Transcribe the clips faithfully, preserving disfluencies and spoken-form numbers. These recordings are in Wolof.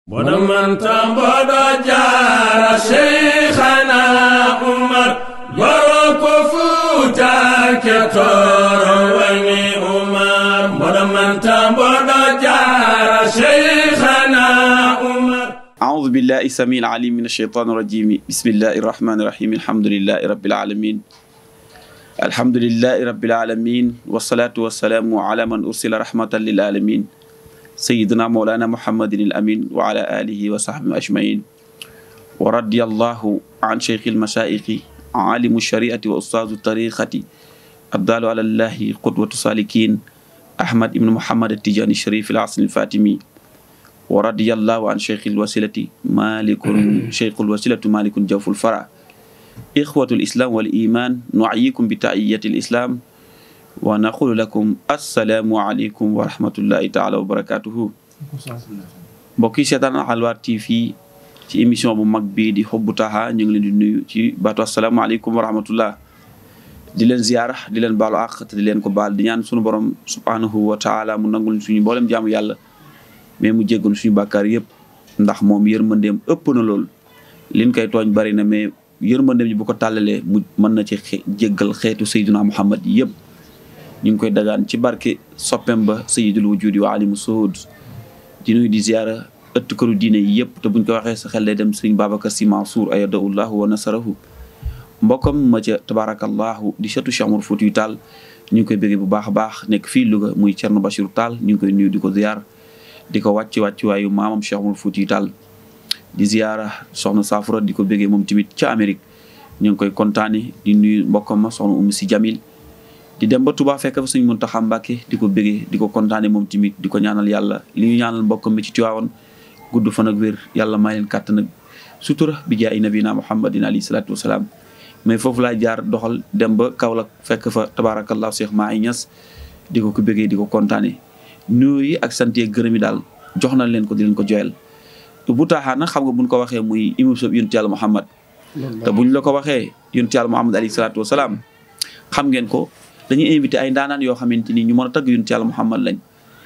ونمن تنبض جار شيخنا عمر برك فوتا كتور وني عمر ونمن تنبض جار شيخنا عمر. أعوذ بالله السميع العليم من الشيطان الرجيم. بسم الله الرحمن الرحيم. الحمد لله رب العالمين. الحمد لله رب العالمين والصلاة والسلام على من أرسل رحمة للعالمين سيدنا مولانا محمد الأمين وعلى آله وصحبه أجمعين. ورضي الله عن شيخ المشايخ عالم الشريعة وأستاذ الطريقة الضال على الله قدوة السالكين أحمد بن محمد التجاني الشريف العصر الفاطمي. ورضي الله عن شيخ الوسيلة مالك شيخ الوسيلة مالك جوف الفرع. إخوة الإسلام والإيمان نعيكم بتحية الإسلام ونقول لكم السلام عليكم ورحمة الله تعالى وبركاته. mbokk yi seetaan Alwaar T V ci émission bu mag bii di Hubbu Taha ñu ngi leen di nuyu ci baatu asalaamaaleykum wa rahmatullah di leen ziyaara di leen baalu àq te di leen ko baal di ñaan suñu borom subhanahu wa taala mu nangul suñu mboolem jaamu yàlla mais mu jéggal suñu bàkkaar yëpp ndax moom yërmandeem ëpp na lool liñ koy tooñ bari na mais yërmandeem ji bu ko tàllalee mu mën na ci jéggal xeetu Seydina Muhammad yëpp. ñu ngi koy dagaan ci barke soppem ba sayyidul wujudi wa alimu suhud di nuyu di ziyaara ëtt këru diine yi yëpp te buñ ko waxee sa xel day dem Sëriñ Babacar Sy Mansour ayadahullahu wa nasarahu mbokkam ma ca tabarakallahu di setu Cheikh Omar Foutiyou Tall ñu ngi koy bëggee bu baax a baax nekk fii Louga muy Thierno Bachirou Tall ñu ngi koy nuyu di ko ziyaar di ko wàcc wàcc waayu maamam Cheikh Omar Foutiyou Tall di ziyaara soxna Safura di ko bëggee moom tamit ca Amérique ñu ngi koy kontaane di nuyu mbokkam ma soxna Umu Si Jamil di dem ba Touba fekk fa Sëriñ Muntaxa Mbàkke di ko bëggee di ko kontaane moom tamit di ko ñaanal yàlla li ñu ñaanal mbokkam mi ci Tiwaawan gudd fan ak wér yàlla may leen kàttan ak sutura bi jaay nabina Muhammadin alayhi salaatu wasalaam mais foofu laa jaar doxal dem ba Kaolack fekk fa tabarakallahu Cheikh Mahi Niass di ko ko bëggee di ko kontaane nuyu ak sant ak gërëm yi daal jox nañ leen ko di leen ko joyal bu taaxaa nag xam nga buñ ko waxee muy émission yonent yàlla Muhammad te buñ la ko waxee yonent yàlla Muhammad alayhi salaatu wasalaam xam ngeen ko dañuy invité ay ndaanaan yoo xamante ni ñu mën a tagg yonent yàlla Muhammad lañ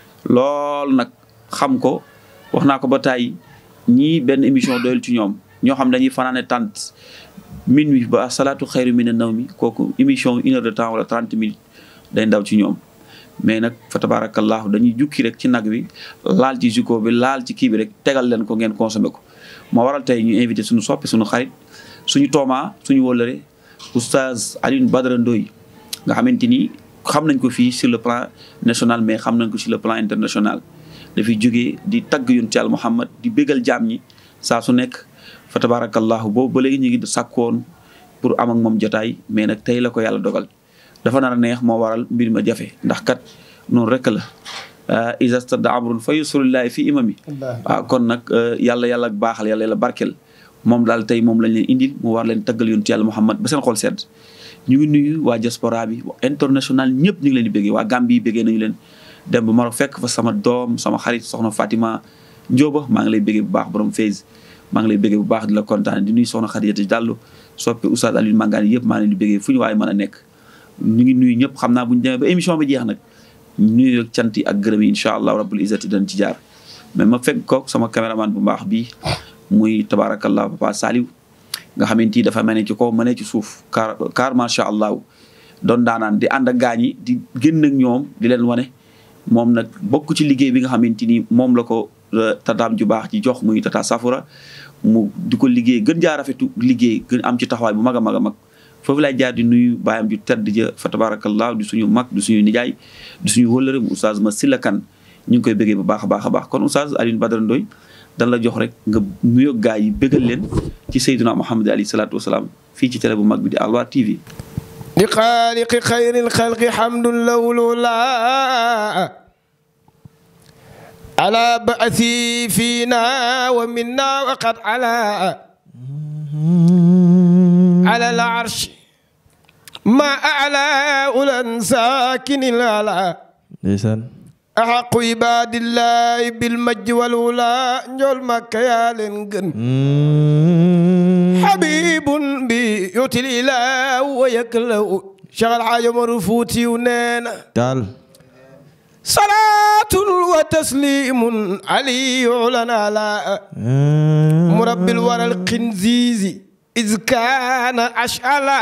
lool nag xam ko wax naa ko ba tàyyi ñii benn émission doyul ci ñoom ñoo xam dañuy fanaane tant minuit ba salaatu xayru mina nawmi kooku émission une heure de temps wala trente minutes day ndaw ci ñoom mais nag fa tabarakallahu dañuy jukki rek ci nag bi laal ci jukko bi laal ci kii bi rek tegal leen ko ngeen consommé ko moo waral tey ñu invité suñu soppi suñu xarit suñu tooma suñu wóllëre oustaz Alioune Badara Ndoye nga xamante ni xam nañ ko fii sur le plan national mais xam nañ ko sur le plan international dafay jógee di tagg yonent Yàlla Muhammad di bégal jaam ñi saa su nekk fa tabarakallahu boobu ba léegi ñu ngi sàkkoon pour am ak moom jotaay mais nag tey la ko yàlla dogal dafa nar a neex moo waral mbir ma jafe ndax kat noonu rek la iza stadda amrun fa yusrullahi fi imami waaw kon nag yàlla yàlla baaxal yàlla yàlla barkel moom daal tey moom lañ leen indil mu war leen taggal yonent Yàlla Muhammad ba seen xol sedd ñu ngi nuyu waa diaspora bi international ñëpp ñu ngi leen di bëggee waa Gambie bëggee nañu leen dem ba Maroc fekk fa sama doom sama xarit soxna Fatima Ndioba maa ngi lay bëggee bu baax borom Fès maa ngi lay bëggee bu baax di la kontaan di nuyu soxna Khadijata Diallo soppi Oustaz Aliou Mangane yëpp maa ngi leen di bëggee fu ñu waaye mën a nekk ñu ngi nuyu ñëpp xam naa bu ñu demee ba émission bi jeex nag nuyu ak cant yi ak gërëm yi incha allah rabbul izzati dañ ci jaar mais ma fekk ko sama caméraman bu baax bii muy tabarakallah Papa Saliou nga xamante ni dafa mel ne ci kaw ma ne ci suuf car car macha allah doon daanaan di ànd ak gaañ yi di génn ak ñoom di leen wane moom nag bokk ci liggéey bi nga xamante ni moom la ko tataam ju baax ci jox muy tata Safura mu di ko liggéey gën jaa rafetu liggéey gën am ci taxawaay bu mag a mag a mag foofu lay jaar di nuyu baayam ju tedd ja fa tabarakallah di suñu mag di suñu nijaay di suñu wëllëre mu oustaz ma Silla Kan ñu ngi koy bëggee bu baax a baax a baax kon oustaz Alioune Badara Ndoye dan la jox rek nga nuyoo gaa yi bëggal leen ci Seydina Muhammad alayhi salaatu wasalaam fii ci télé bu mag bi di Alwaar T V li xaaliqi xayril xalqi hamdun lawlula ala ba'si fiina wa minna wa qad ala ala al-arsh ma a'la ulan sakinil ala ndeysaan axaqu ibadillahi bil majdi wal wula njool makka yaa leen gën habibun bi yutil ilah wa yaklaw Cheikh El Hadj Omar Foutiyou nee na daal صلاة وتسليم علي لنا لا مربي الورى القنزيز إذ كان أشعلا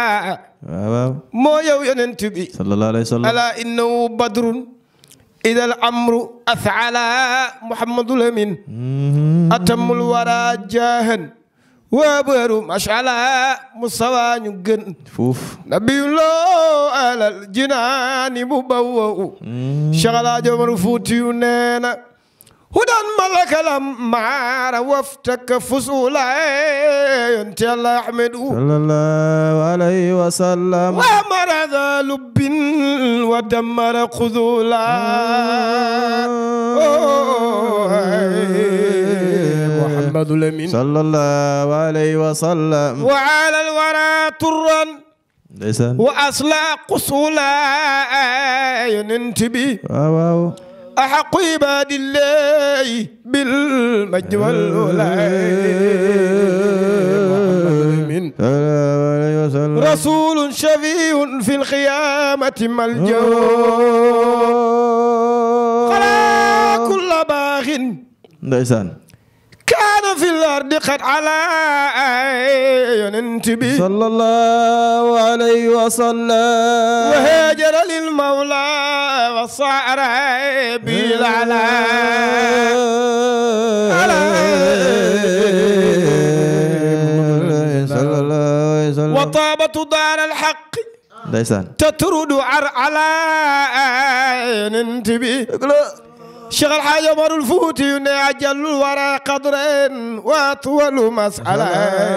مو يو ينتبي صلى الله عليه وسلم ألا إنه بدر إذا الأمر أفعلا محمد الأمين أتم الورى جاهن وابر مشعلا مصطفى نجن نبي الله على الجنان مبوء شغلا جمر فوتيوننا هدى ملك لما وفتك فصولا ينتي الله أحمد صلى الله عليه وسلم ومر ذا لب ودمر خذولا محمد الأمين صلى الله عليه وسلم وعلى الورى ترا وأصلا قصولا ينتبي أحق عباد الله بالمجد والولاء رسول شفيع في القيامة ملجأ خلا كل باغ كان في الأرض قد علا ينتبه صلى الله عليه وسلم وهاجر للمولى وصار بالعلا صلى الله عليه وسلم وطابت دار الحق تطرد على ينتبه شيخ الحاج عمر الفوتي أجل الورى قدرا وأطول مسألة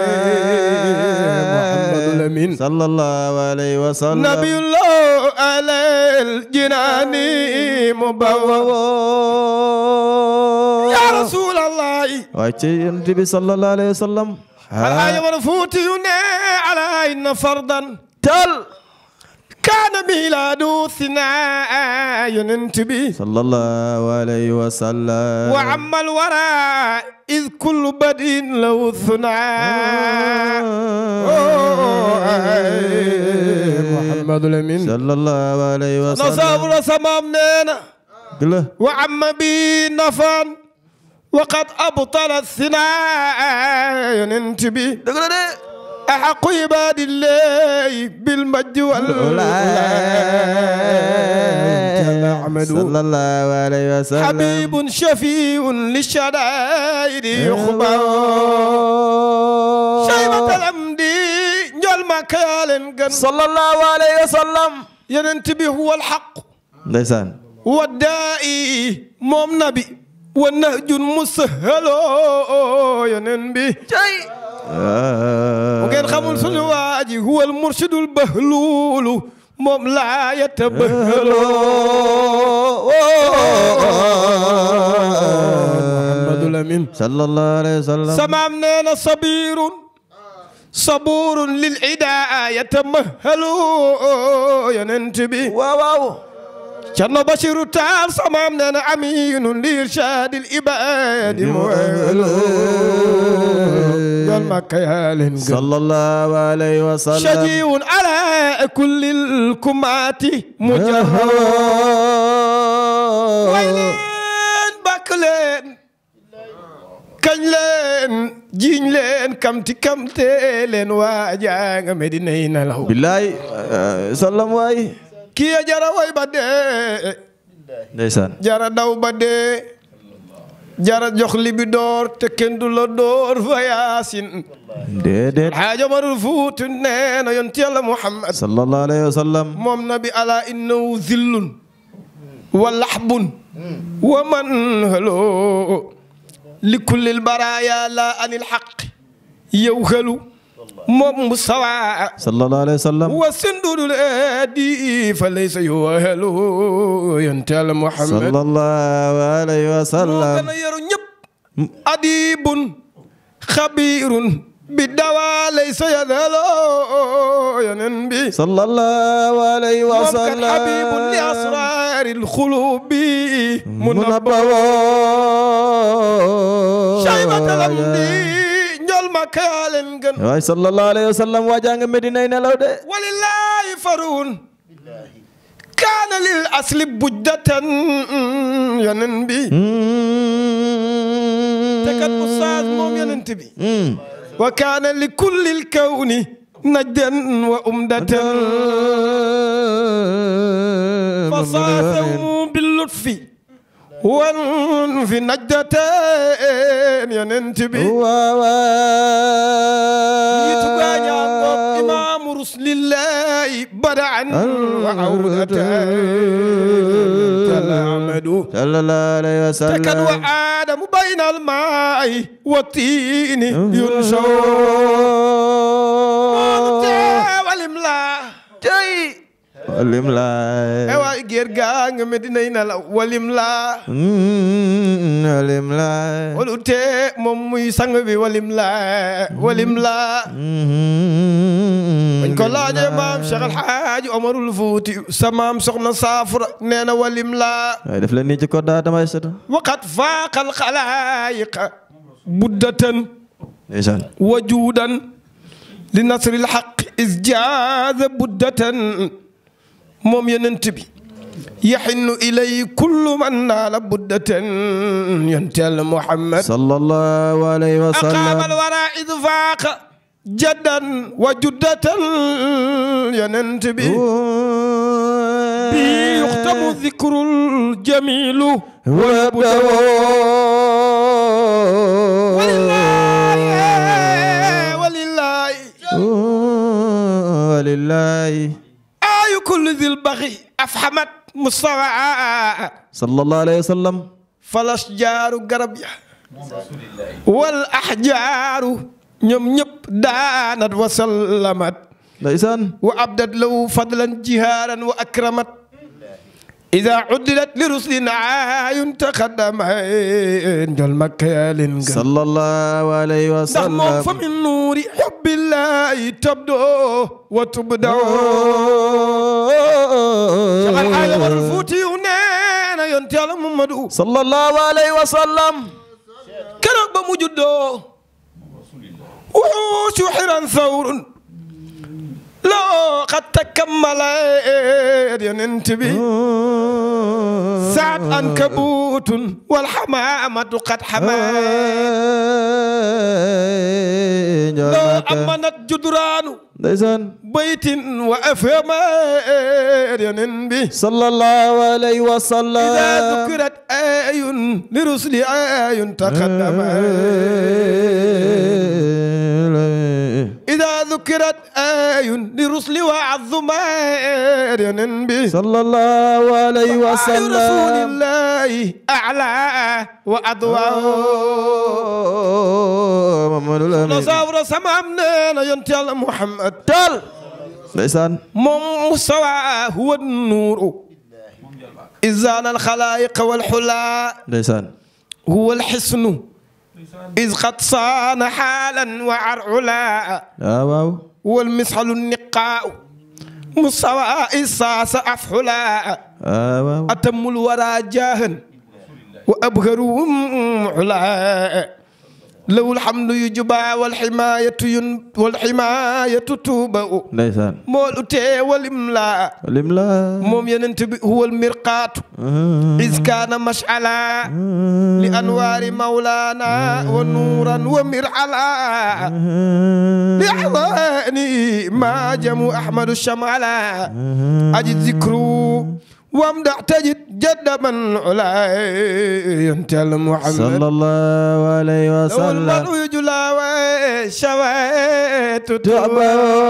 محمد الأمين صلى الله عليه وسلم نبي الله على الجنان مبوّ يا رسول الله وأتي النبي صلى الله عليه وسلم الحاج عمر الفوتي على إن فرضا تل كان ميلاد ثناء ينتبه صلى الله عليه وسلم وعم الورى إذ كل بدء له ثناء محمد الأمين صلى الله عليه وسلم نصاب رسمامنا وعم بي نفان وقد أبطل الثناء ينتبه أحق عباد الله بالمجد والولاء صلى الله عليه وسلم حبيب شفيع للشدائد يخبر شيبة الأمدي نجل ما كيالن صلى الله عليه وسلم ينتبه هو الحق ليسان والدائي موم نبي والنهج المسهل ينبي وكان خمول سنواجي هو المرشد البهلول موم لا يتبهل محمد الأمين صلى الله عليه وسلم سمامنا صبير صبور للعداء يتمهل ينتبه واو كان بشير تعال سمامنا أمين لإرشاد الإباد مؤهل صلى الله عليه وسلم شجيع على كل الكمات مجهر ويلين باكلين كنلين جينلين كمتي كمتلين واجا مدينة له بالله سلام واي كي جرى واي بدي نيسان جرى داو بدي jara jox li bi door te kenn du la door fa yaasin déedéet xaaja marul fuutu nee na yonent Yàlla Muhammad sallallahu alayhi wa sallam moom nabi ala innahu zillun wa lahbun wa manhalu li kullil baraaya la anil haqq yawhalu moom musawa sallallahu alayhi wa sallam wa sindudul adi fa laysa yuhalu yonent Yàlla Muhammad sallallahu alayhi wa sallam moo gën a yaru ñëpp adibun xabirun bi dawa laysa yadhalo yonen bi sallallahu alayhi wa sallam moom kat habibun li asraril xulubi munabbawa shaybatal amdi makalen gan way sallallahu alayhi wa sallam wajanga medina nelaw de walillahi farun kaana lil asli bujdatan yonent bi te kat ustaas moom yonent bi wa kaana li kullil kawni najdan wa umdatan fasaasahu bil lutfi wan fi najdateen yonent bi nitu gaañaa ngoog imaamu rusulillahi badaan wa awdatan talamadu sallallahu alayhi wa sallam tekan wa aadamu bayna almaa'i wa tiini yunshaw walim laa tey walim laa e waay géer gaa nga Medina yi na la walim laa walim laa walu tee moom muy sang bi walim laa walim laa bañ ko laajee maam Cheikh El Hadji Omarul Fuuti sa maam soxna Saafura nee na walim laa waaye def leen nii ci koddaa damay seta waqat faaqal xalaayiqa buddatan ndeysaan wajuudan li nasril xaq is jaaza buddatan moom yonent bi yaxinnu ilay kullu man naala buddatan yontel Muhammad sallallahu alayhi wa sallam aqaamal wara id faaqa jaddan wa juddatan yonent bi bi yuxtamu dikrul jamilu wa budawo walillahi walillahi walillahi ayu kulli dil baxi afhamat mustawa sallallahu alayhi wa sallam falas jaaru garab ya wal ahjaaru ñoom ñëpp daanat wa sallamat ndeysaan wa abdat lahu fadlan jihaaran wa akramat ida uddilat li ruslin aayun taqaddama njol makkaalin ga sallallahu alayhi wa sallam ndax moom fa min nuuri hubbillahi tabdo wa tubdaw Cheikh El Hadji Omar Fuuti yu nee na yonent Yàlla Muhammadu sallallahu alayhi wa sallam keroog ba mu juddoo wuxuusu xiran sawrun loo xat takammala yonent bi saat ankabutun wal xamaamatu qad xamaa loo amanat judraanu ndeysaan baytin wa afhama yonent bi sallallahu alayhi wa sallam ida dukirat ayun li rusli ayun taqaddama ida dukirat ayun li rusli wa azuma yonent bi sallallahu alayhi wa sallam rasulillahi a'la wa adwa Mamadul Amin sawra samaam nee na yonent Yàlla Muhammad tal ndeysaan moom mustawa huwa nuuru izaan al xalaayiq wal xulaa ndeysaan huwa al xisnu iz qad saana xaalan wa ar'ulaa waaw wal misxalu niqaa mustawa isaasa afxulaa waaw atamul waraa jaahan wa abharuhum xulaa lawul hamdu yujba wal himayatu yun wal himayatu tuba ndeysaan moolu tee walim laa walim laa moom yonent bi huwal mirqaatu iz kaana mash'ala li anwaari mawlaana wa nuuran wa mir'ala li awaani maa jamu ahmadu shamala aji zikru wamdax tajid jadda man ulaay yontel Muhammad sallallahu alayhi wa sallam lawul man yujla wa shawaitu tuba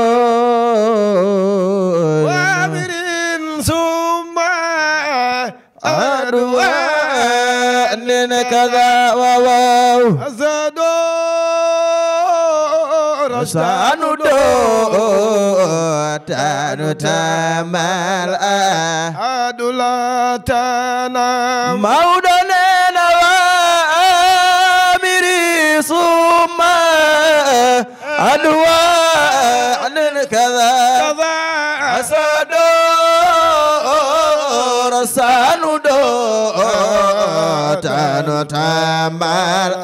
wa amirin summa adwa nene kaza wa wow azado rasanu do tanu tamal adulatana mawdo nena wa amiri summa adwa nene kaza asado rasanu do tanu tamal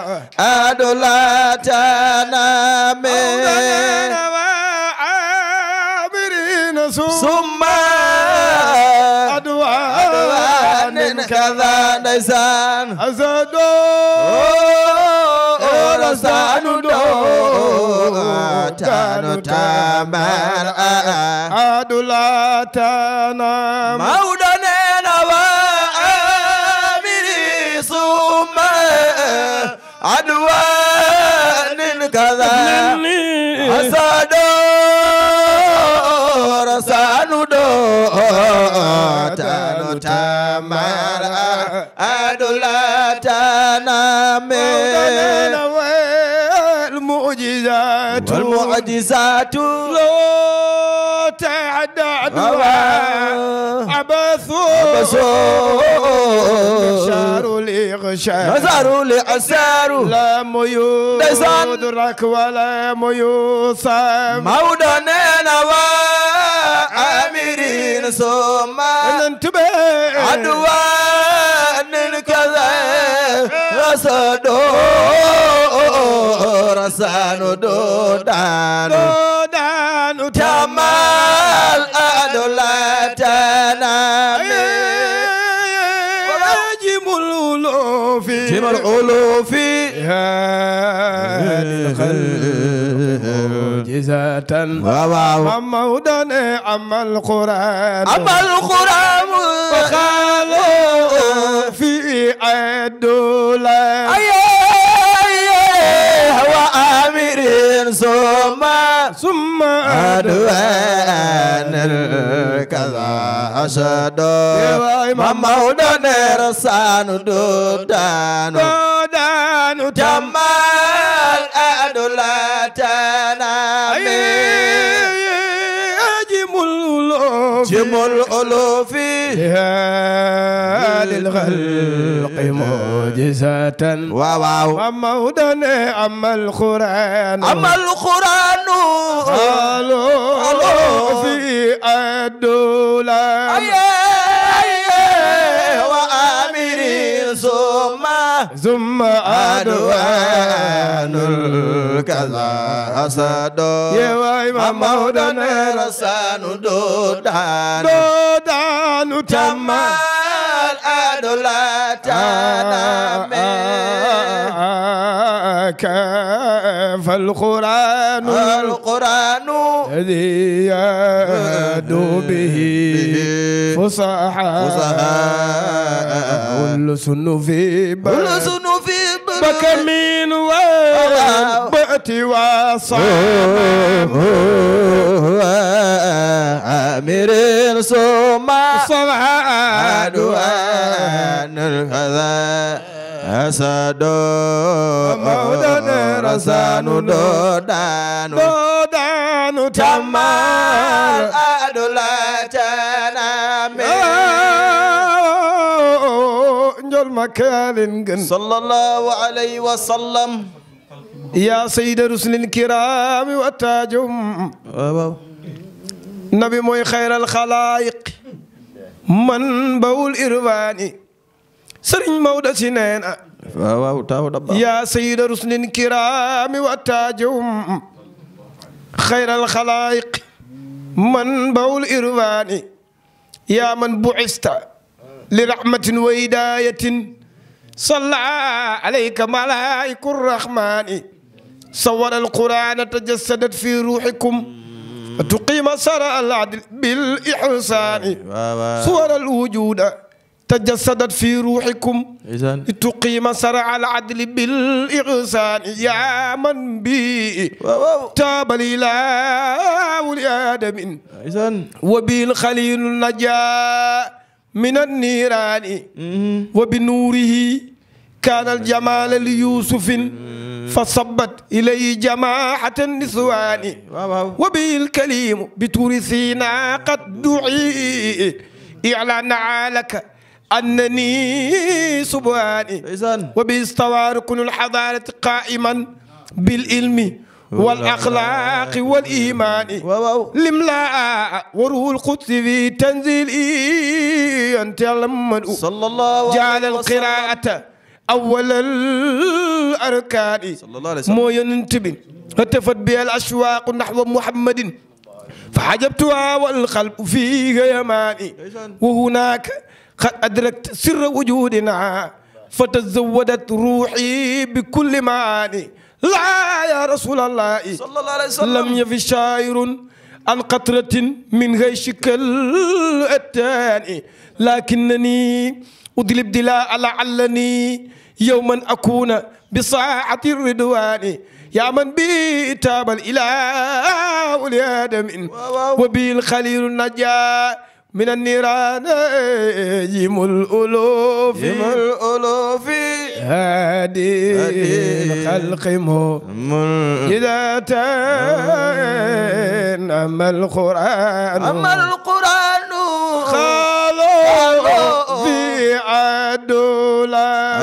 adulatana me summa كذا نيسان أزادو رسان دو تانو تامر أدلاتنا مودننا وآمري ثم عدوان كذا أسادو رسان دو تانو تامر أدلاتنا والمعجزات والمعجزات لو تعدى عبثوا شار الإغشاء نزار لأسار لا ميودرك ولا ميوسام مودنين وآمرين ثم ننتبه عدوان كذا رصدو رسانو دودانو دودانو تمال أدولاتنا جم الألوف جم الألوف هذه الخلق جزاة ومودنا أما القرآن أما القرآن وخالوا في الدولة وآمرين ثم ثم أدوان الكذا أشدو ممودنا رسان دودانو دودانو جمال أدولاتنا جمل الألوف هذه الخلق معجزة واو ومودنا أما القرآن أما القرآن قالوا في الدولة وآمرين ثم ثم أدوان الكذا أسدو ممودنا رسان دودان دودان تمال أدولاتنا كيف القرآن القرآن الذي يدعو به فصحاء كل سن في كل سن في بكمين وبأت وصام أمير ثم صباح عدوان الكذا أسدو مودنا رسان دودان دودان تمال أدولاتنا نجول مكان صلى الله عليه وسلم يا سيد رسل الكرام وتاجهم نبي موي خير الخلائق من بول إرواني سرين مودة سنين يا سيد رسل الكرام وتاجهم خير الخلائق من بول إرواني يا من بعثت لرحمة وهداية صلى عليك ملائكة الرحمن صور القرآن تجسدت في روحكم تقيم صرع العدل بالإحسان صور الوجود تجسدت في روحكم تقيم صرع العدل بالإحسان يا من بي تاب الإله لآدم وبالخليل النجاة من النيران وبنوره كان الجمال ليوسف فصبت إليه جماعة النسوان وبه الكليم بتور سينا قد دعي إعلان عليك أنني سبحاني وبه استوى ركن الحضارة قائما بالعلم والأخلاق والإيمان لملاء وروح القدس في تنزيل أنت لمن صلى الله جعل القراءة أول الأركان مو ينتبه هتفت بها الأشواق نحو محمد فحجبتها والقلب فيه يماني وهناك قد أدركت سر وجودنا فتزودت روحي بكل معاني لا يا رسول الله صلى الله عليه وسلم لم يفي شاعر عن قطرة من غيشك الأتاني لكنني أدلب دلاء لعلني يوما أكون بساعة الرضوان يا من بي تاب الإله لآدم وبي الخليل النجا من النيران يم الألوف يم الألوف هادي الخلق إذا تان أما القرآن أما القرآن خالو في عدولا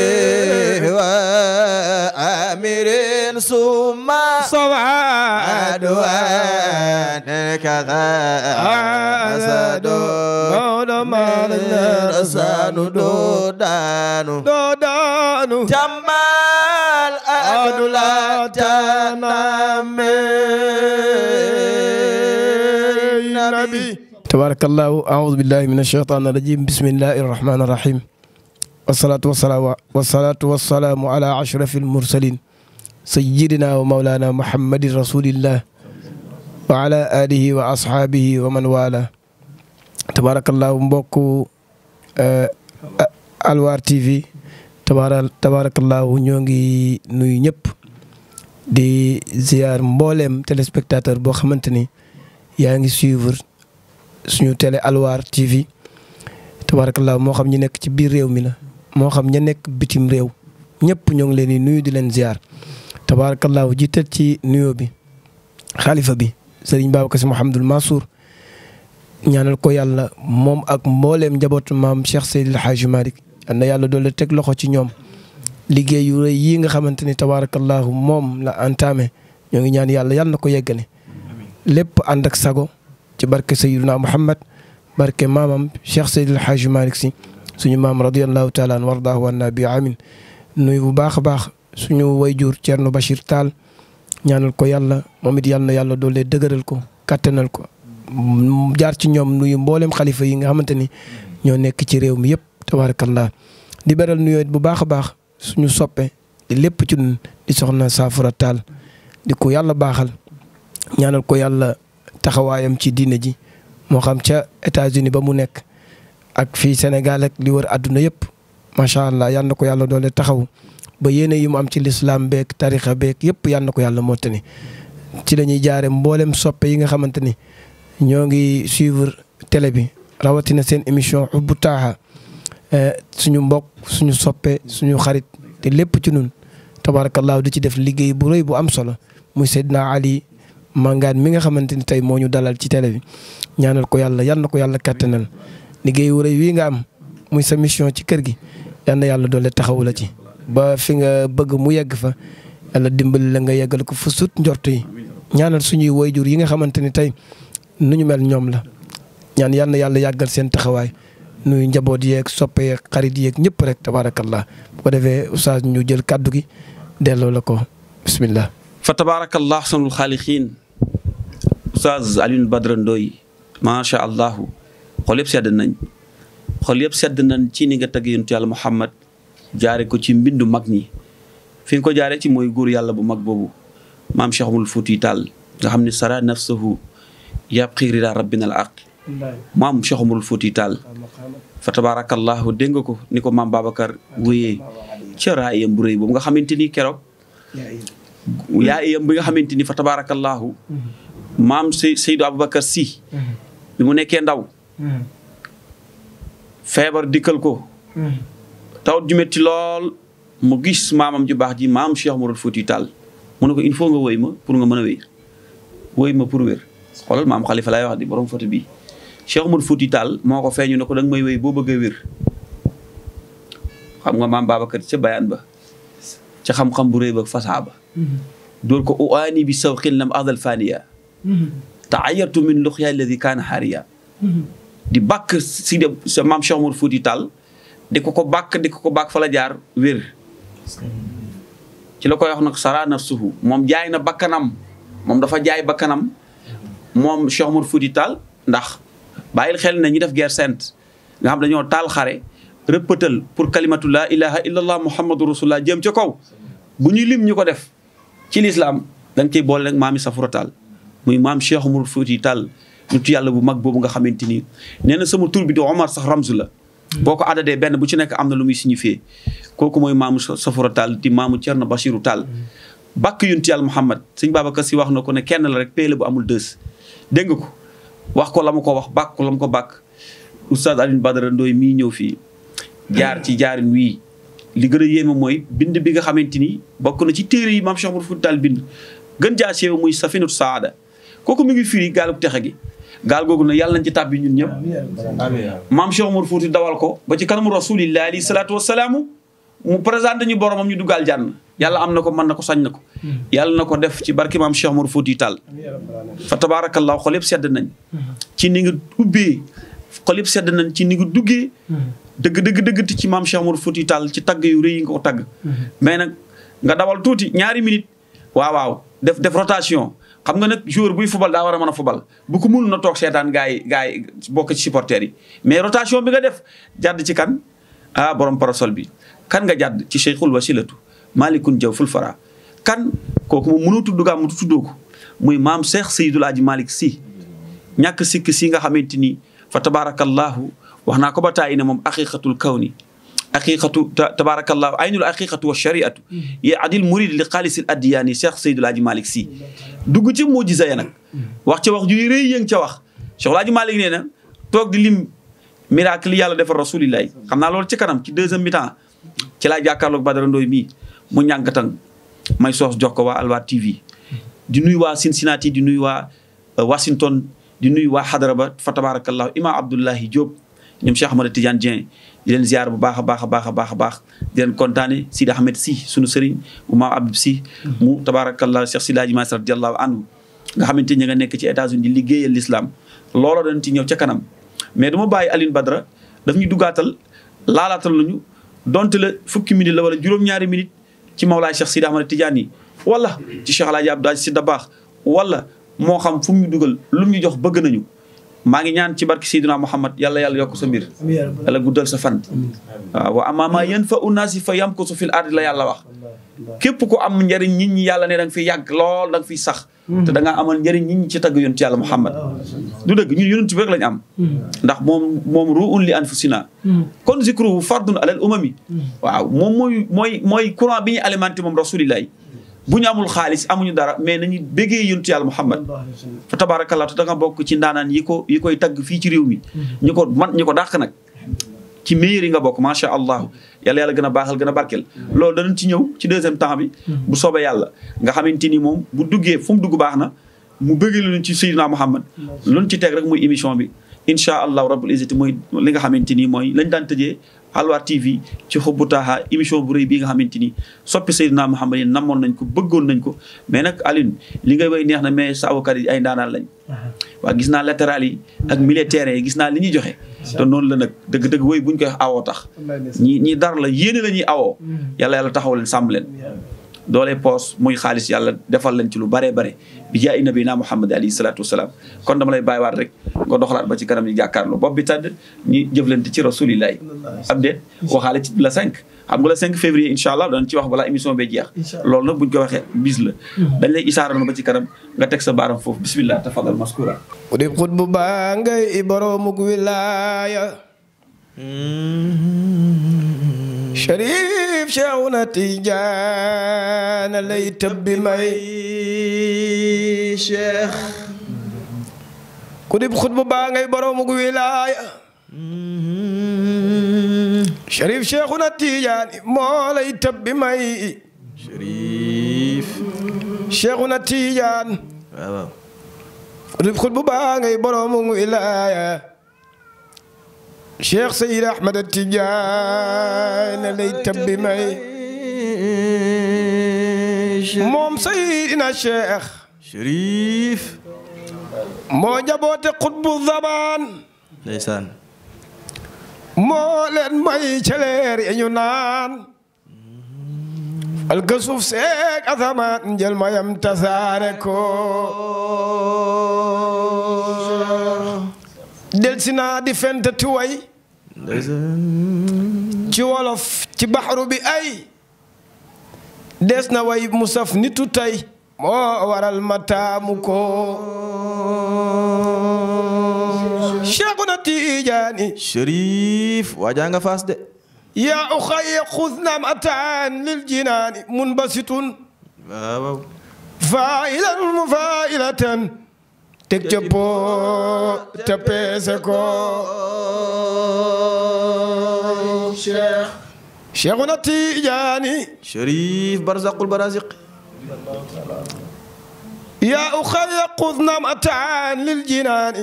أمير ثم صواد عدوان كذا أسد مولى مالنا رسان دودان دودان جمال أدولا تنام النبي تبارك الله. أعوذ بالله من الشيطان الرجيم. بسم الله الرحمن الرحيم. والصلاة والسلام والصلاة والسلام على أشرف المرسلين سيدنا ومولانا محمد رسول الله وعلى آله وأصحابه ومن والاه. تبارك الله. مبوكو Alwar T V tabarakallahu ñoo ngi nuyu ñëpp di ziar mboolem téléspectateur boo xamante ni yaa ngi suivre suñu télé Alwar T V tabarakallahu moo xam ñi nekk ci biir réew mi la moo xam ña nekk bitim réew ñëpp ñoo ngi leen di nuyu di leen ziar tabarakallahu jiital ci nuyoo bi xalifa bi Serigne Babacar Sy Mouhamadoul Mansour ñaanal ko yàlla moom ak mbooleem njabootu maam Cheikh Seydil Hadji Malick na yàlla doole teg loxo ci ñoom liggéey yu rëy yii nga xamante ni tabarakallahu moom la entamé ñoo ngi ñaan yàlla yàlla na ko yeggale lépp ànd ak sago ci barke Seydina Muhammad barke maamam Cheikh Seydil Hadji Malick Sy suñu maam radiyallahu taala an wardaahu wa nabi amin nuyu bu baax a baax suñu wayjur Thierno Bachir Tall ñaanal ko yàlla moom it yàlla na yàlla doole dëgëral ko kattanal ko jaar ci ñoom nuyu mboolem xalifa yi nga xamante ni ñoo nekk ci réew mi yëpp tabarakallah di beral nuyoo bu baax a baax suñu soppe di lépp ci ñun di soxna Saafara Tall di ko yàlla baaxal ñaanal ko yàlla taxawaayam ci diine ji moo xam ca États-Unis ba mu nekk ak fii Sénégal ak li wër àdduna yëpp macha allah yal na ko yàlla doole taxaw ba yéene yi mu am ci lislaam beek tarixa beek yëpp yal na ko yàlla mottani ci la ñuy jaare mboolem soppe yi nga xamante ni ñoo ngi suivre télé bi rawatina seen émission Hubbu Taaha suñu mbokk suñu soppe suñu xarit te lépp ci nun tabarakallahu di ci def liggéey bu rëy bu am solo muy Seydina Ali Mangane mi nga xamante ni tey moo ñu dalal ci télé bi ñaanal ko yàlla yal na ko yàlla kattanal liggéey bu rëy wii nga am muy sa mission ci kër gi yal na yàlla doole taxawu la ci ba fi nga bëgg mu yegg fa yàlla dimbali la nga yeggal ko fu sut njort yi ñaanal suñuy woyjur yi nga xamante ni tey nu ñu mel ñoom la ñaan yal na yàlla yàggal seen taxawaay nuyu njaboot yeeg soppe yeeg xarit yeeg ñëpp rek tabarakallah bu ko defee oustaz ñu jël kàddu gi delloo la ko bismillah. fa tabarakallah sanul xaalixiin oustaz Alioune Badara Ndoye macha allah xol yëpp sedd nañ xol yëpp sedd nañ ci ni nga tagg yonent yàlla Muhammad jaare ko ci mbindu mag ñi fi nga ko jaare ci mooy góor yàlla bu mag boobu maam Cheikh Oumar Fouti Tall nga xam ne sara nafsahu yabqi rida rabbina al aq maam Cheikh Oumar Fouti Tall fa tabarakallahu dégg nga ko ni ko maam Babacar wéyee ca raayam bu rëy boobu nga xamante ni keroog yaayam bi nga xamante ni fa tabarakallahu maam Seydou Aboubacar Sy bi mu nekkee ndaw feebar dikkal ko tawat ju metti lool mu gis maamam ju baax ji maam Cheikh Oumar Fouti Tall mu ne ko il faut nga woy ma pour nga mën a wér woy ma pour wér xoolal maam Khalifa laay wax di borom photo bi Cheikh Oumar Fouti Tall moo ko feeñu ne ko da nga may wéy boo bëggee wér xam nga maam Babacar ca bayaan ba ca xam-xam bu rëy ba fasaa ba dool ko uaani bi sawqin lam adal faniya taayartu min luxya alladi kaana xaariya di bàkk si de sa maam Cheikh Oumar Fouti Tall di ko ko bàkk di ko ko bàkk fa la jaar wér ci la koy wax nag sara nafsuhu moom jaay na bakkanam moom dafa jaay bakkanam moom Cheikh Oumar Fouti Tall ndax bàyyil xel na ñi def guerre sainte nga xam dañoo taal xare rëppatal pour kalimatu laa ilaha illallah muhammadu rasulullah jëm ca kaw bu ñuy lim ñu ko def ci lislaam da nga koy boole rek maami Safura Tall muy maam Cheikh Oumar Fouti Tall nitu yàlla bu mag boobu nga xamante ni nee na sama tur bi di Omar sax ramzu la boo ko addadee benn bu ci nekk am na lu muy signifié kooku mooy maamu Safura Tall di maamu Thierno Bachirou Tall bàkk yunti yàlla Muhammad sëñ Babacar Si wax na ko ne kenn la rek pay la bu amul dës dégg nga ko wax ko la ma ko wax bàkk ko la ma ko bàkk Oustaz Alioune Badara Ndoye mii ñëw fii jaar ci jaarin wii li gën a yéeme mooy bind bi nga xamante ni bokk na ci téere yi maam Cheikh Oumar Fouti Tall bind gën jaa seew muy Safinatu Saada kooku mi ngi firi gaalug texe gi gaal googu na yàlla nañ ci tàbbi ñun ñëpp maam Cheikh Oumar Fouti dawal ko ba ci kanamu rasulillahi alayhi salaatu wasalaamu mu présenté ñu boromam ñu duggaal jànn yàlla am na ko mën na ko sañ na ko yàlla na ko def ci barki maam Cheikh Oumar Fouti Tall fa tabarakallahu xol yëpp sedd nañ ci ni nga ubbee xol yëpp sedd nañ ci ni nga duggee dëgg dëgg dëgg ci maam Cheikh Oumar Fouti Tall ci tagg yu rëy yi nga ko tagg mais nag nga dawal tuuti ñaari minute waaw waaw def def rotation xam nga nag joueur buy fubal daa war a mën a fubal bu ko mënul na toog seetaan gars yi gars yi bokk ci supporters yi mais rotation bi nga def jàdd ci kan ah borom parasol bi kan nga jàdd ci Cheikhul Wasilatu Malikun Jaw ful fara kan kooku moom mënoo tudd gaa mu tuddoo ko muy maam Cheikh Seydul Aji Malick Sy ñàkk sikk si nga xamante ni fa tabarakallahu wax naa ko ba taay ne moom aqiqatul kawni aqiqatu tabarakallahu aynul aqiqatu wa shariatu yi adil murid li xaalisil addiyaani Cheikh Seydul Aji Malick Sy dugg ci mujiza ya nag wax ca wax ju rëy yëng ca wax Cheikh Aji Malick nee na toog di lim miracle yàlla defal rasulillahi xam naa loolu ci kanam ci deuxième mi-temps ci laa jàkkaarloog Badara Ndoye mii mu ñànkatan may soos jox ko waa Alwa T V di nuyu waa Cincinnati di nuyu waa Washington di nuyu waa xadara ba fa tabarakallahu imam Abdullahi Diop ñoom Cheikh Ahmad Tidiane Dieng di leen ziar bu baax a baax a baax a baax a baax di leen kontaane Sidi Ahmed Sy sunu sëriñ bu maam Abib Sy mu tabarakallah Cheikh Sidi Hadji Malick radiallahu anhu nga xamante ñi nga nekk ci États-Unis di liggéeyal l'islam looloo dañ ci ñëw ca kanam mais dama bàyyi Alioune Badara daf ñu duggaatal laalaatal nañu donte la fukki minute la wala juróom-ñaari minute ci Mawlaay Cheikh Sidi Ahmad Tidiane yi wala ci Cheikh Alaaji Abdou Aziz Sy Dabakh wala moo xam fu mu ñu dugal lu mu ñu jox bëgg nañu maa ngi ñaan ci barki Seydina Muhammad yàlla yàlla yokk sa mbir yàlla guddal sa fan waaw wa amaama yan fa unaasi fa yamkusu fil ardi la yàlla wax képp ko am njëriñ nit ñi yàlla ne da nga fiy yàgg lool da nga fiy sax te da ngaa amal njëriñ nit ñi ci tagg yonent yàlla Muhammad du dëgg ñun yonent bi rek lañ am ndax moom moom ru'un li anfusina kon zikruhu fardun alal umami waaw moom mooy mooy mooy courant bi ñu alimenté moom rasulillahi bu ñu amul xaalis amuñu dara mais nañu béggee yontu yàlla Muhammad fa tabarakallah te da nga bokk ci ndaanaan yi ko yi koy tagg fii ci réew mi ñu ko man ñu ko dàq nag ci meilleur yi nga bokk macha allah yàlla yàlla gën a baaxal gën a barkeel loolu danañ ci ñëw ci deuxième temps bi bu soobee yàlla nga xamante ni moom bu duggee fu mu dugg baax na mu bëggee luñ ci Seydina Muhammad luñ ci teg rek muy émission bi incha allah rabbul izzati mooy li nga xamante ni mooy lañ daan tëjee Alwa T V ci xubbu taaha émission bu rëy bii nga xamante ni soppi Seydina Muhammad yi namoon nañ ko bëggoon nañ ko mais nag Alioune li ngay way neex na mais sa avocat yi ay ndaanaan lañ waaw gis naa latéral yi ak militaires yi gis naa li ñuy joxe te noonu la nag dëgg-dëgg woy buñ koy awoo tax ñi ñi dar la yéene la ñuy awoo yàlla yàlla taxaw leen sàmm leen doole poos muy xaalis yàlla defal leen ci lu bare bare bi jaay nabina Muhammad alayhi salaatu wasalaam kon dama lay bàyyiwaat rek nga doxalaat ba ci kanam yi jàkkaarloo bopp bi tàdd ñi jëflante ci rasulillahi am déet waxaale ci la cinq xam nga la cinq février incha allah danañ ci wax balaa émission bee jeex loolu nag buñ ko waxee bis la dañ lay isaaral ba ci kanam nga teg sa baaram foofu bismillah tafadal maskura ku di xut bu baa ngay boroomuk wilaaya Sharif Cheikhuna Tidiane lay tëbbi may Cheikh ku di xut bu baa ngay boroomuk wilaaya Sharif Cheikhuna Tidiane moo lay tëbbi may Sharif Cheikhuna Tidiane waaw ku di xut bu baa ngay boroomuk wilaaya Cheikh Seydi Ahmad Tidiane lay tëbbi may moom Seydina Cheikh Sharif moo jaboote xutbu zamaan ndeysaan moo leen may celeer yi ñu naan alka suuf seek asamaan njël mayam tasaare ko del si naa di fentati way ci wolof ci baxru bi ay des na way musaf nitu tey moo waral ma taamu ko Cheikhuna Tijaani Chérif waajaa nga faas de yaa uxayya xuz namatan lil jinaani munbasitun waaw faa'ilan mufaa'ilatan teg ca boo te peese ko Cheikh Cheikhuna Tijaani Chérif barzaqul baraziq yaa uxayya xuz namatan lil jinaani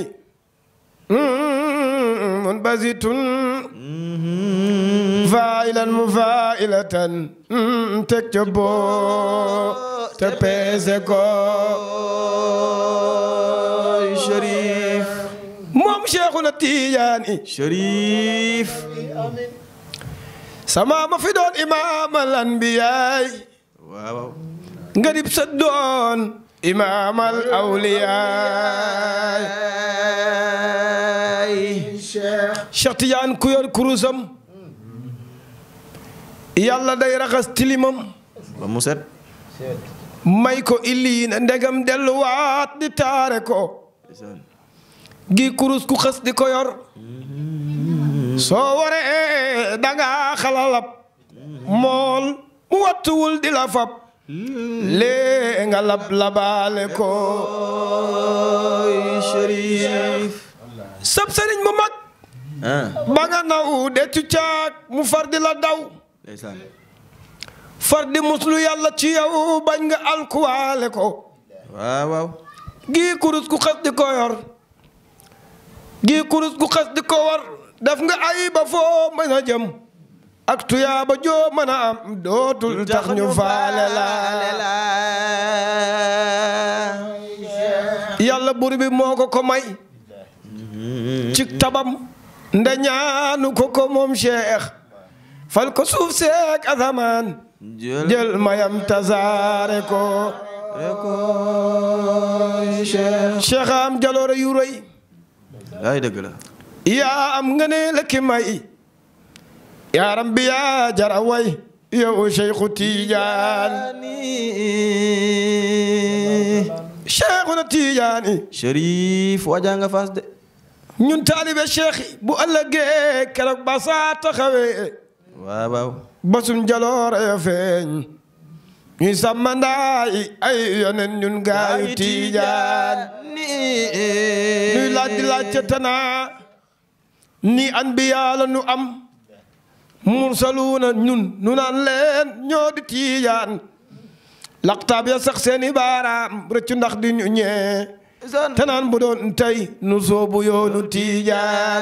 munbasitun faa'ilan mufaa'ilatan teg ca boo te peese ko Chérif moom Cheikhuna Tijaani Chérif sama ma fi doon imaam al anbiyaay waaw nga dib sa doon imaam al awliyaay Cheikh Tidiane ku yor kurusam yàlla day raxas tilimam ba mu set may ko illiina ndegam delluwaat di taare ko gi kurus ku xës di ko yor soo waree danga xalalab mool mu wattuwul di la fab lee nga lab labaale ko Chérif sab sëriñ mu mag ba nga naw de cu caag mu far di la daw far di muslu yàlla ci yow bañ nga alkuwaale ko waaw waaw gii kurus ku xas di ko yor gii kurus ku xas di ko war def nga ay ba foo mën a jëm ak tuyaa ba joo mën a am dootul tax ñu faale la yàlla bur bi moo ko ko may ci tabam nda ñaanu ko ko moom Cheikh fal ko suuf seek asamaan jël mayam tasaare ko Cheikh am jaloore yu rëy ay dëgg la yaa am nga ne la ki may yaa rabbi yaa jara way yow Cheikhu Tijaani Cheikhuna Tijaani Chérif waajaa nga faas de ñun taalibe Cheikh bu ëllëgee keroog ba saa taxawee waaw waaw basum jaloore ya feeñ ñuy sàmmandaay ay yonen ñun gaayu Tijaan ñuy laaj di laaj ca tanaa ni anbiya la nu am mursaluuna ñun nu naan leen ñoo di Tijaan laqtaab ya sax seeni baaraam rëccu ndax di ñu ñee te naan bu doon tey nu soobu yoonu Tijaan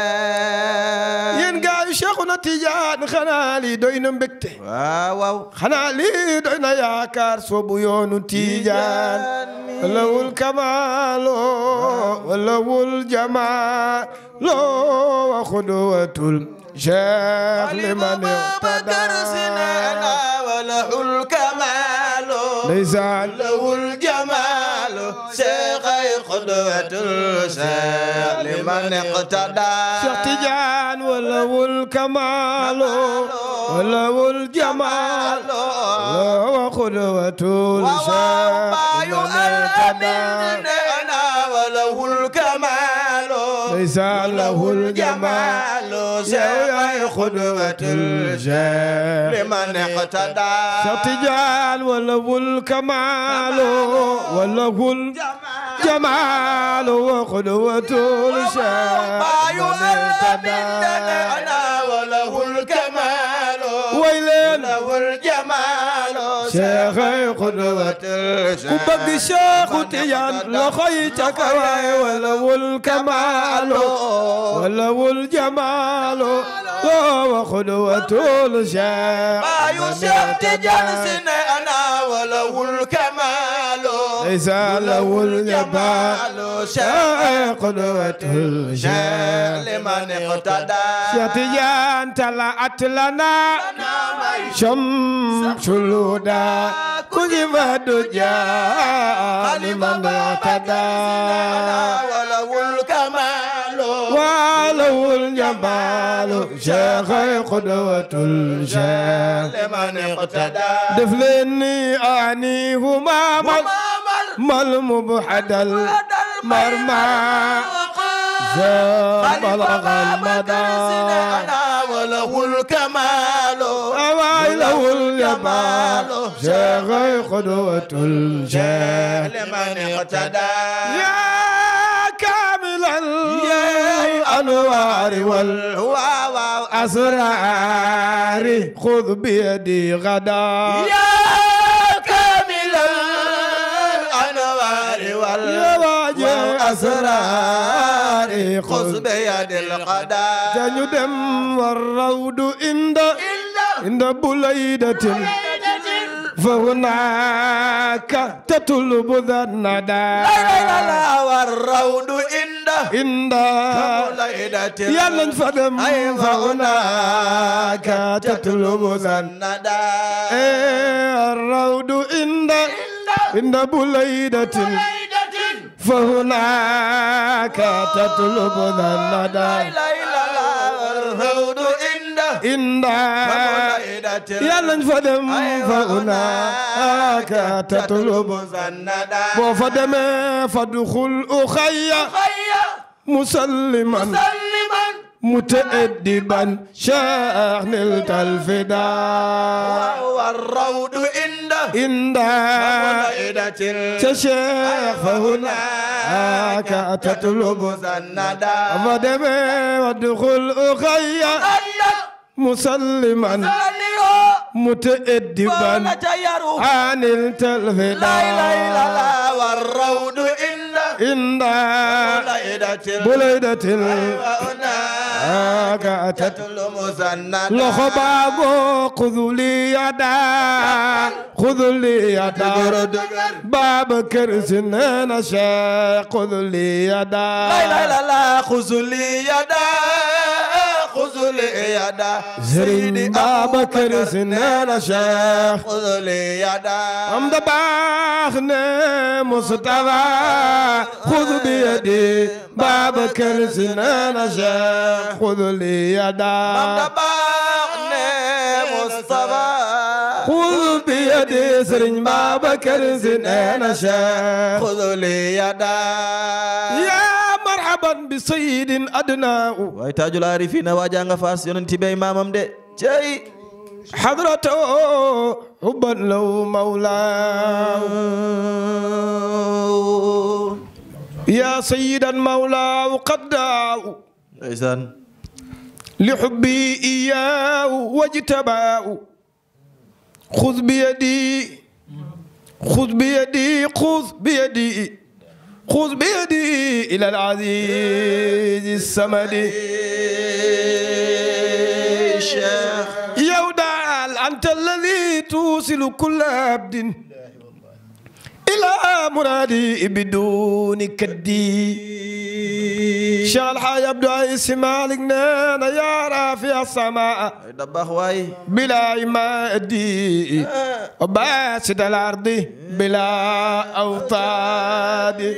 yéen gaayu Cheikhuna Tijaan xanaa lii doy na mbégte waaw waaw xanaa lii doy na yaakaar soobu yoonu Tijaan walawul kamaalo walawul jamaalo wa xudwatul Cheikh liman iqtada walawul kamaalo ndeysaan walawul jamaalo Cheikh ay xudwatul Cheikh liman iqtada Cheikh Tidiane walawul kamaalo walawul jamaalo wa xudwatul Cheikh liman iqtada walawul kamaalo ndeysaan lahul jamaalo Cheikh ay xudwatul Cheikh liman iqtada Cheikh Tidiane walawul kamaalo walawul jamaalo wa xudwatul Cheikh liman iqtada walawul kamaalo way leen walawul jamaalo Cheikh ay xudwatul ku bëgg Cheikh Tidiane loxo yi ca kawaay walawul kamaalo walawul jamaalo wa xudwatul Cheikh bayu Cheikh Tidiane si ne ana walawul kamaalo laysa lawul jamaalo Cheikh xudwatul Cheikh liman iqtada Cheikh Tidiane tala atlana shamsul huda kujibadu ja liman iqtada walawul kamaalo walawul jamaalo كمال شيخي قدوة الشيخ لمن اقتدى دفلني أعنيهما مل مبحد المرمى بلغ المدى وله الكمال وله الجمال شيخي قدوة الشيخ لمن اقتدى يا كامل الأنوار والأسرار خذ بيدي غدا يا كامل الأنوار والأسرار خذ بيد القدر تندم والروض عند عند بليدة فهناك تطلب ذا الندى لا لا لا والروض عند عند بليدة يلا انفدم فهناك تطلب ذا الندى الروض عند عند بليدة فهناك تطلب ذا الندى إن يلا انفدم فهناك تطلب وفدم فادخل أخي مسلما متأدبا شاهن الفداء والروض عند عند تشيخ فهناك تطلب الندى فدم وادخل أخي مسلما متأدبا عن التلفداء لا لا لا والروض عند عند بليدة هناك تطلب الندى لخبابو خذوا لي يدا خذوا لي يدا باب كرسنا شيخ خذوا لي يدا لا لا لا خذوا لي يدا خذوا لي يدا سيدي باب كرسنا شيخ خذوا لي يدا أم دباخنا مصطفى خذ بيدي باب كرسنا شيخ خذ لي يدا أم دباخنا مصطفى خذ بيدي سرين باب كرسنا شيخ خذوا لي يدا يا مرحبا بسيد أدنى واي تاج العارفين واجا فاس يونتي بي مامام دي جاي حضرته حبا لو مولاه يا سيدا مولاه قد دعوا ايسان لحبي إياه واجتباه خذ بيدي خذ بيدي خذ بيدي خذ بيدي إلى العزيز السمد يودال أنت الذي توصل كل عبد إلى مرادي بدون كدي شالحا يبدو عيسى مالك نانا يا رافع السماء دباخ واي بلا عمادي وباسد الأرض بلا أوطاد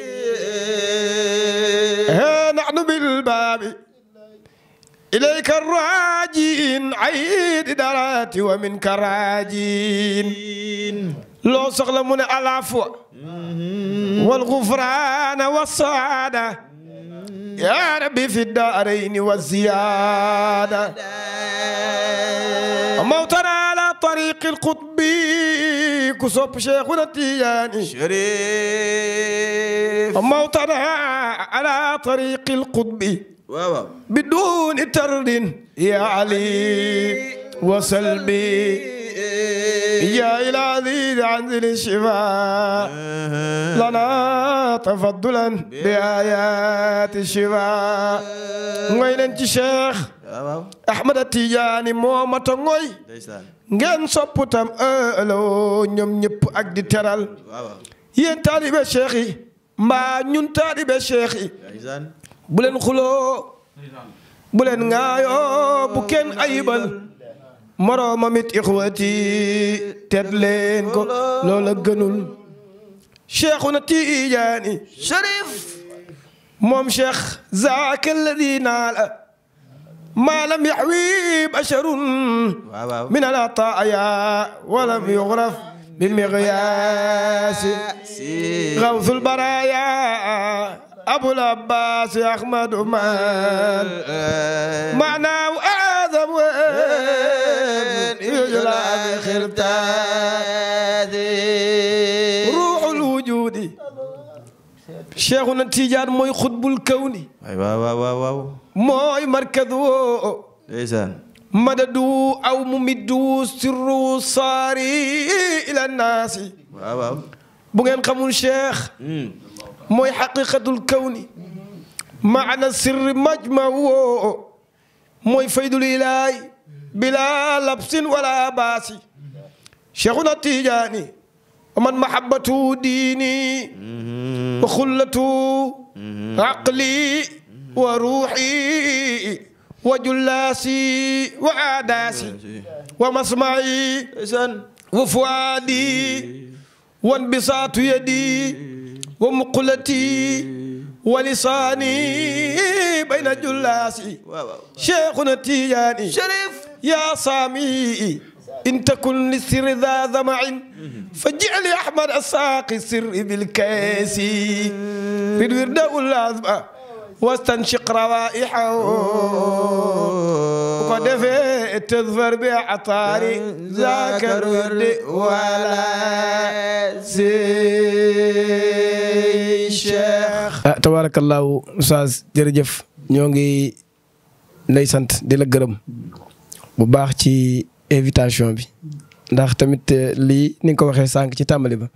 ها نحن بالباب إليك الراجين عيد دراتي ومنك راجين لو سغل من العفو والغفران والسعادة يا ربي في الدارين والزيادة موتنا على طريق القطب كسب شيخنا التيجاني شريف موتنا على طريق القطب واو بدون ترد يا علي وسلبي يا إلهي عنزل الشفاء لنا تفضلا بآيات الشفاء وين انت شيخ أحمد التيجاني موما تنغوي ngeen sopputam elo ñom ñepp ak di teral yeen talibé cheikh yi mba ñun talibé cheikh yi bu len xulo bu len ngaayo bu ken ayibal moromamit ikhwati ted len ko loola gënul cheikhuna Tijaani Sharif mom cheikh zaaka alladhi naala ما لم يحوي بشر من العطايا ولم يغرف بالمقياس غوث البرايا أبو العباس أحمد مان معناه أعظم وين يجلى بخرتاد روح الوجود شيخنا التيجان موي خطب الكون waaw waaw waaw موي مركزو ndeysaan مددو أو ممدو سر صاري إلى الناس waaw waaw bu ngeen xamul cheikh mooy xaqiqatul kawni maana sirri majma woo mooy faydul ilaay bila labsin wala baasi cheikhuna tijaani wa man mahabbatu diini wa xullatu aqli wa ruuxi wa jullaasi wa aadaasi wa masmaci wa fuaadi وانبساط يدي ومقلتي ولساني بين جلاسي شيخنا التيجاني شريف يا سامي إن تكن للسر ذا ذمع فاجعل أحمد الساقي السر بالكيس في الورد والعذبة واستنشق روائحه وقد في تظفر بعطاري ذاك الورد ولا زي شيخ تبارك الله أستاذ jërëjëf ñoo ngi lay sant di la gërëm bu baax ci invitation bi ndax tamit lii ni nga ko waxee sànq ci tàmbali ba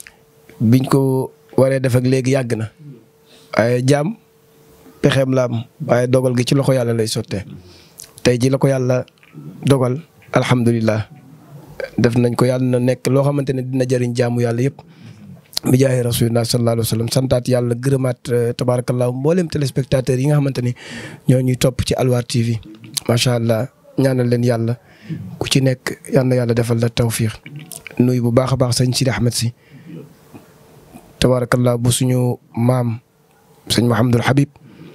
biñ ko waree def ak léegi yàgg na waaye jaam pexeem la am waaye dogal gi ci loxo yàlla lay sottee tey ji la ko yàlla dogal alhamdulilah def nañ ko yàlla na nekk loo xamante ne dina jëriñ jaamu yàlla yëpp bi jaaye rasulillah sallallahu alayhi wa sallam santaat yàlla gërëmaat tabarakallah mboolem téléspectateurs yi nga xamante ni ñoo ñuy topp ci Alwar T V macha allah ñaanal leen yàlla ku ci nekk yal na yàlla defal la tawfiq nuyu bu baax a baax sëñ Sidi Ahmed si tabarakallah bu suñu maam sëñ Mouhamadul Habib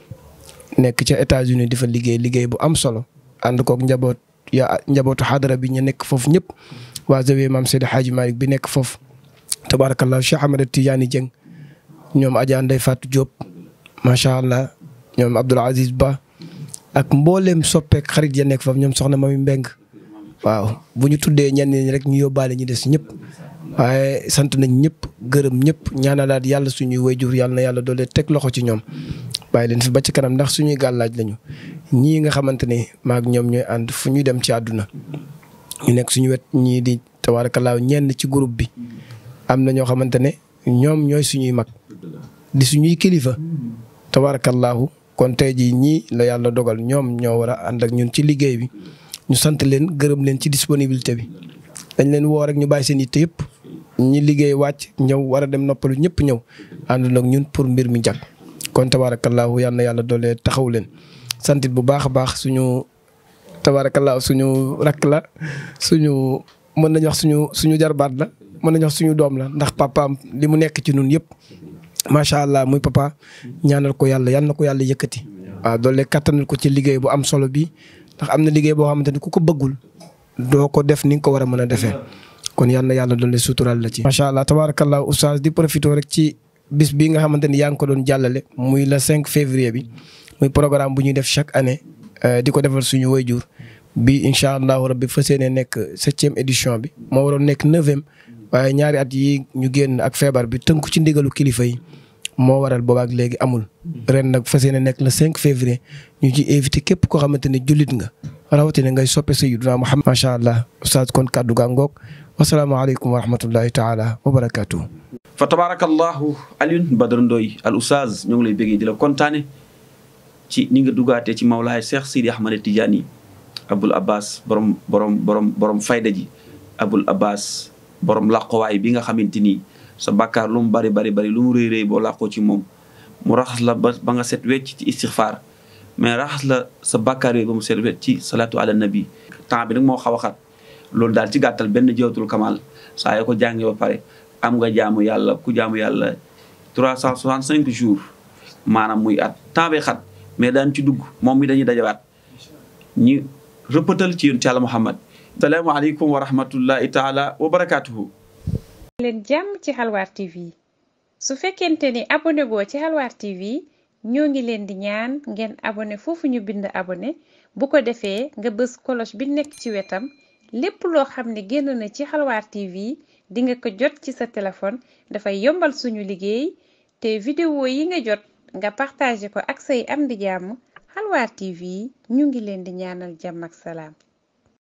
nekk ca États-Unis di fa liggéey liggéey bu am solo ànd kook njaboot ya njabootu xadara bi ñu nekk foofu ñëpp waa zawiya maam Seydi Hadji Malick bi nekk foofu tabarakallah Cheikh Ahmed Tidiane Dieng ñoom Adja Ndeye Fatou Diop macha allah ñoom Abdoul Aziz Ba ak mbooleem soppeek xarit ya nekk foofu ñoom soxna Mami Mbeng waaw bu ñu tuddee ñenn ñi rek ñu yóbbaale ñu des ñëpp waaye sant nañ ñëpp gërëm ñëpp ñaanalaat yàlla suñuy wayjur yàlla na yàlla doole teg loxo ci ñoom bàyyi leen fi ba ci kanam ndax suñuy gàllaaj lañu ñii nga xamante ni maag ñoom ñooy ànd fu ñuy dem ci àdduna ñu nekk suñu wet ñii di tabarakallah ñenn ci groupe bi am na ñoo xamante ne ñoom ñooy suñuy mag di suñuy kilifa tabarakallahu kon tey jii ñii la yàlla dogal ñoom ñoo war a ànd ak ñun ci liggéey bi ñu sant leen gërëm leen ci disponibilité bi dañ leen woo rek ñu bàyyi seen yitte yëpp ñi liggéey wàcc ñëw war a dem noppalu ñëpp ñëw ànd nag ñun pour mbir mi jag kon tabarakallahu yal na yàlla doole taxaw leen santit bu baax a baax suñu tabarakallahu suñu rakk la suñu mën nañu wax suñu suñu jarbaat la mën nañu wax suñu doom la ndax papaam li mu nekk ci ñun yëpp macha allah muy papa ñaanal ko yàlla yal na ko yàlla yëkkati waaw doole kattanal ko ci liggéey bu am solo bi ndax am na liggéey boo xamante ni ku ko bëggul doo ko def ni nga ko war a mën a defee kon yal na yàlla doole sutural la ci. macha allah tabarakallah oustaz di profité rek ci bis bii nga xamante ni yaa ngi ko doon jàllale muy le cinq février bi muy programme bu ñuy def chaque année di ko defal suñu wayjur bi incha allahu rabbi fas yéene nekk septième édition bi moo waroon nekk neuvième waaye ñaari at yi ñu génn ak feebar bi tënku ci ndigalu kilifa yi moo waral boobaak léegi amul ren nag fas yéene nekk le cinq février ñu ci invité képp koo xamante ne jullit nga rawatina ngay soppe Sayyiduna Muhammad macha allah oustaz kon kàddu gaa ngoog wasalaamaaleykum wa rahmatullahi taala wa barakatuh fa tabarakallahu Alioune Badara Ndoye al oustaz ñoo ngi lay béggee di la kontaane ci ni nga dugaatee ci Mawlaay Cheikh Sidi Ahmed Tidiane Abul Abbas borom borom borom borom fayda ji Abul Abbas borom làqowaay bi nga xamante ni sa bàkkaar lu mu bari bari bari lu mu rëy rëy boo làqoo ci moom mu raxas la ba ba nga set wecc ci istixfaar mais raxas la sa bàkkaar yooyu ba mu set wecc ci salaatu ala nabi temps bi nag moo xaw a xat loolu daal ci gàttal benn jawtul kamal saa yoo ko jàngee ba pare am nga jaamu yàlla ku jaamu yàlla trois cent soixante cinq jours maanaam muy at temps bi xat mais daan ci dugg moom mi dañuy dajawaat ñi rëppatal ci yonent Yàlla Muhammad. salaamu aleykum wa rahmatullahi taala wa barakaatuhu. leen jàmm ci Xalwaar T V su fekkente ni abonné goo ci Xalwaar T V ñoo ngi leen di ñaan ngeen abonné foofu ñu bind abonné bu ko defee nga bës cloche bi nekk ci wetam lépp loo xam ne génn na ci Xalwaar T V di nga ko jot ci sa téléphone dafay yombal suñu liggéey te vidéo yi nga jot nga partagé ko ak say am di jàmm Xalwaar T V ñu ngi leen di ñaanal jàmm ak salaam.